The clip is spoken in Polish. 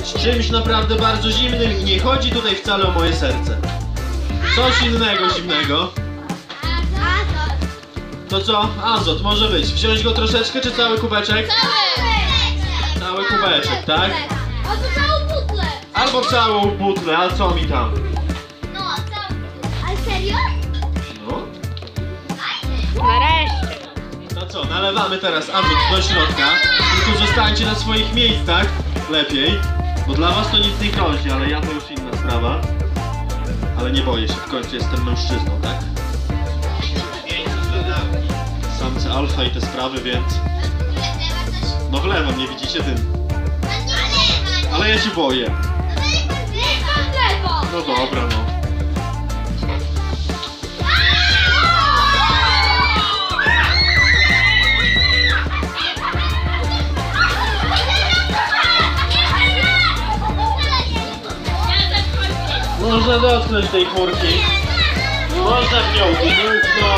z czymś naprawdę bardzo zimnym i nie chodzi tutaj wcale o moje serce. Coś innego zimnego. To co? Azot może być. Wziąć go troszeczkę czy cały kubeczek? Cały kubeczek, tak? Albo całą butlę. Albo całą butlę, a co mi tam? No, całą butlę. Ale serio? No. Nareszcie. To co? Nalewamy teraz azot do środka. Tylko zostańcie na swoich miejscach. Lepiej. Bo dla was to nic nie grozi, ale ja to już inna sprawa. Ale nie boję się, w końcu jestem mężczyzną, tak? Samce alfa i te sprawy, więc... No wlewam, nie widzicie tym. Ale ja się boję. No dobra, no. Można dotknąć tej chmurki. Można w nią dmuchnąć.